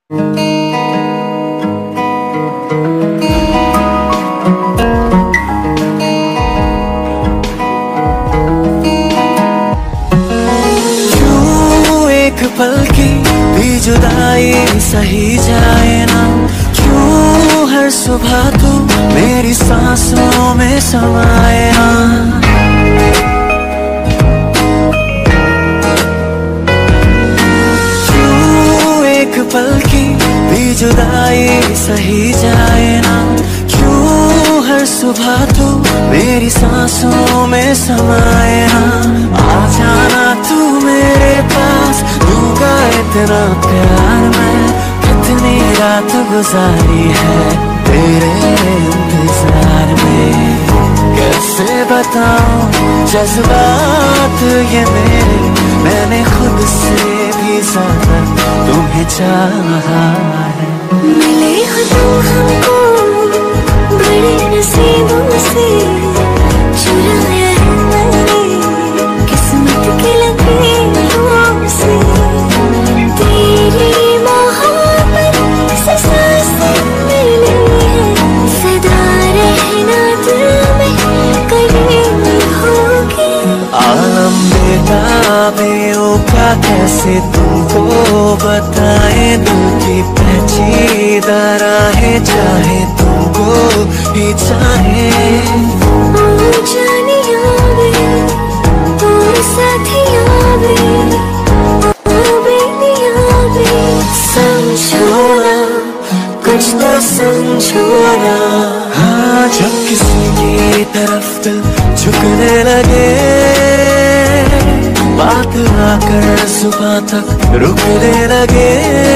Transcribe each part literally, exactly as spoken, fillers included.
पल की भी जुदाई सही जाए ना, क्यों हर सुबह तू मेरी सांसों में समाए ना। क्यों एक पल की भी जुदाई सही जाए ना, क्यों हर सुबह तू मेरी सांसों में समाए ना। आ जाना तू मेरे पास, दूंगा इतना प्यार मैं, कितनी रात गुजारी है तेरे इंतजार में। कैसे बताऊं जज्बात ये मेरे, मैंने खुद से भी ज्यादा तुम्हें चाहा है। मिले हो तुम हमको बड़े नसीबों से, चुराया है मैंने किस्मत की लकीरों से। तेरी मोहब्बत से सांसें मिली है, सदा रहना दिल में करीब होगी। आलम बेताबियों का कैसे तुमको बताए, दिल की पेचीदा राहें चाहे तुमको ही चाहे। ओ जानिया वे, ओ साथिया वे, ओ बेनिया वे, समझो ना कुछ तो समझो ना। हाँ जब किसी की तरफ दिल झुकने लगे, बात आकर सुबह तक रुकने लगे।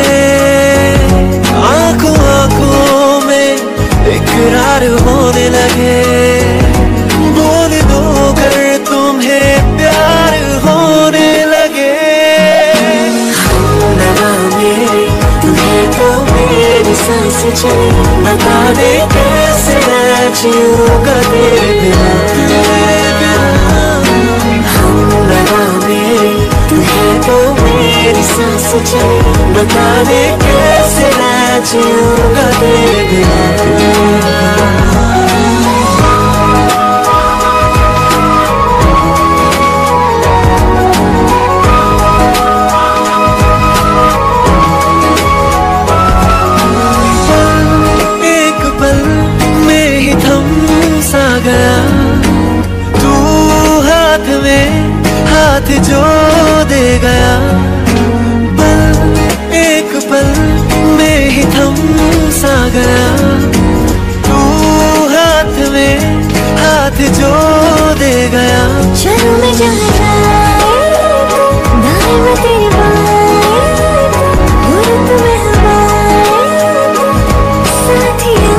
आंखों आंखों में इकरार होने लगे, बोल दो कर तुम्हें प्यार होने लगे। हम लगा मेरे तुम्हें तो मेरी सांस चली, बता दे कैसे मैं जीऊंगा तेरे बिना। हम लगा मेरे तुम्हें तो मेरी सांस चली, बता दे कैसे मैं जीऊंगा तेरे बिना। हाथ जो दे गया, पल एक पल में ही थम सा गया। तू हाथ में हाथ जो दे गया। चलो मैं जहाँ दाएं में तेरे बाएं, गुरुत में हवाएं साथिया,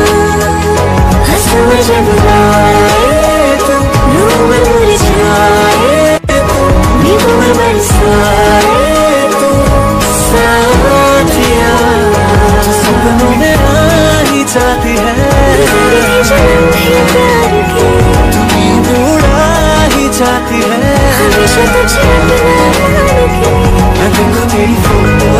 हंसू में जब गाए तो रूह में मुरझाए, नींबू में बरसाए तो साथिया। सपनों में आ ही जाती है, जन्म भी प्यार के नींद उड़ा ही जाती है। हमेशा तुझे अपना के, मैं देखूं तेरी फोटो